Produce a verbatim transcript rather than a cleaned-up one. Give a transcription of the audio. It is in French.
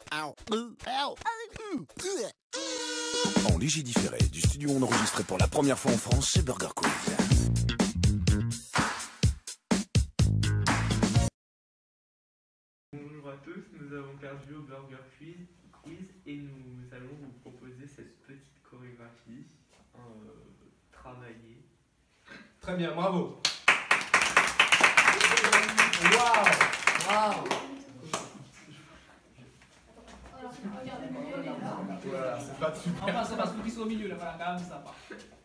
En léger différé du studio enregistré pour la première fois en France chez Burger Quiz. Bonjour à tous, nous avons perdu au Burger Quiz, quiz et nous allons vous proposer cette petite chorégraphie euh, travaillée. Très bien, bravo. Waouh, waouh. Voilà, c'est pas super. Enfin, c'est parce qu'ils sont au milieu là, voilà, quand même, ça part.